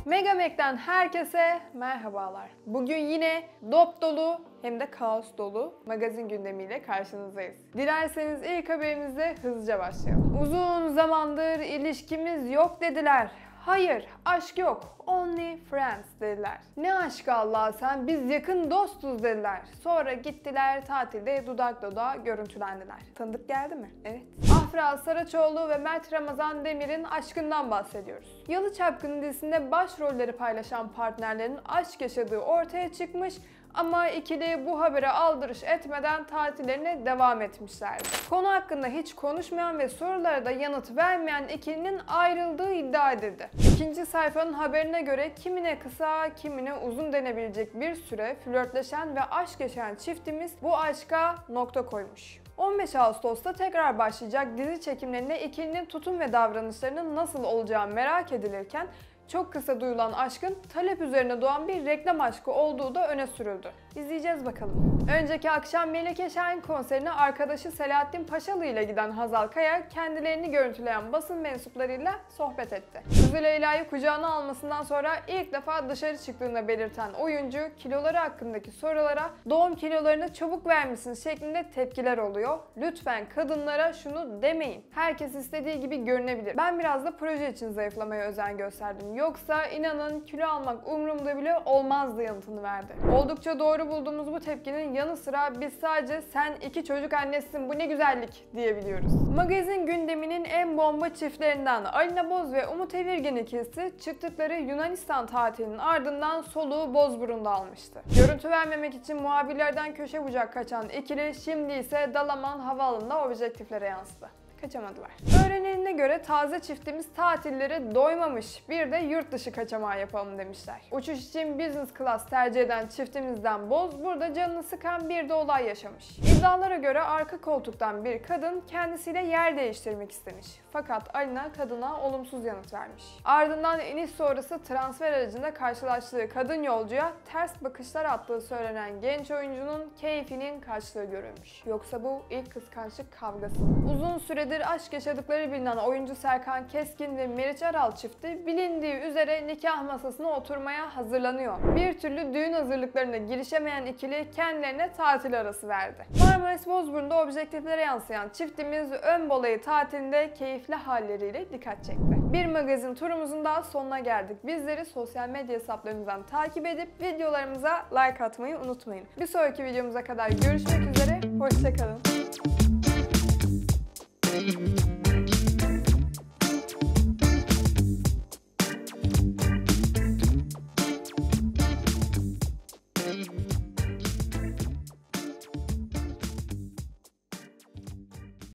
Megamek'ten herkese merhabalar. Bugün yine dop dolu hem de kaos dolu magazin gündemiyle karşınızdayız. Dilerseniz ilk haberimizle hızlıca başlayalım. Uzun zamandır ilişkimiz yok dediler. Hayır, aşk yok. Only friends dediler. Ne aşkı Allah sen, biz yakın dostuz dediler. Sonra gittiler tatilde dudak dudağa görüntülendiler. Tanıdık geldi mi? Evet. Afra Saraçoğlu ve Mert Ramazan Demir'in aşkından bahsediyoruz. Yalı Çapkını dizisinde başrolleri paylaşan partnerlerin aşk yaşadığı ortaya çıkmış. Ama ikili bu habere aldırış etmeden tatillerine devam etmişlerdi. Konu hakkında hiç konuşmayan ve sorulara da yanıt vermeyen ikilinin ayrıldığı iddia edildi. İkinci sayfanın haberine göre kimine kısa, kimine uzun denebilecek bir süre flörtleşen ve aşk yaşayan çiftimiz bu aşka nokta koymuş. 15 Ağustos'ta tekrar başlayacak dizi çekimlerinde ikilinin tutum ve davranışlarının nasıl olacağı merak edilirken çok kısa duyulan aşkın talep üzerine doğan bir reklam aşkı olduğu da öne sürüldü. İzleyeceğiz bakalım. Önceki akşam Melike Şahin konserine arkadaşı Selahattin Paşalı ile giden Hazal Kaya kendilerini görüntüleyen basın mensuplarıyla sohbet etti. Kızı Leyla'yı kucağına almasından sonra ilk defa dışarı çıktığını belirten oyuncu kiloları hakkındaki sorulara doğum kilolarını çabuk vermişsiniz şeklinde tepkiler oluyor. Lütfen kadınlara şunu demeyin. Herkes istediği gibi görünebilir. Ben biraz da proje için zayıflamaya özen gösterdim. Yoksa inanın kilo almak umurumda bile olmazdı yanıtını verdi. Oldukça doğru bulduğumuz bu tepkinin yanı sıra biz sadece sen iki çocuk annesisin bu ne güzellik diyebiliyoruz. Magazin gündeminin en bomba çiftlerinden Alina Boz ve Umut Evirgen ikilisi çıktıkları Yunanistan tatilinin ardından soluğu Bozburun'da almıştı. Görüntü vermemek için muhabirlerden köşe bucak kaçan ikili şimdi ise Dalaman Havaalanı'nda objektiflere yansıdı. Kaçamadılar. Öğrenildiğine göre taze çiftimiz tatillere doymamış. Bir de yurt dışı kaçamağı yapalım demişler. Uçuş için business class tercih eden çiftimizden Boz burada canını sıkan bir de olay yaşamış. İddialara göre arka koltuktan bir kadın kendisiyle yer değiştirmek istemiş. Fakat Alina kadına olumsuz yanıt vermiş. Ardından iniş sonrası transfer aracında karşılaştığı kadın yolcuya ters bakışlar attığı söylenen genç oyuncunun keyfinin kaçtığı görülmüş. Yoksa bu ilk kıskançlık kavgası mı? Uzun süredir aşk yaşadıkları bilinen oyuncu Serkan Keskin ve Meriç Aral çifti bilindiği üzere nikah masasına oturmaya hazırlanıyor. Bir türlü düğün hazırlıklarına girişemeyen ikili kendilerine tatil arası verdi. Marmaris Bozburun'da objektiflere yansıyan çiftimiz ön balayı tatilinde keyifli halleriyle dikkat çekti. Bir magazin turumuzun daha sonuna geldik. Bizleri sosyal medya hesaplarımızdan takip edip videolarımıza like atmayı unutmayın. Bir sonraki videomuza kadar görüşmek üzere, hoşça kalın.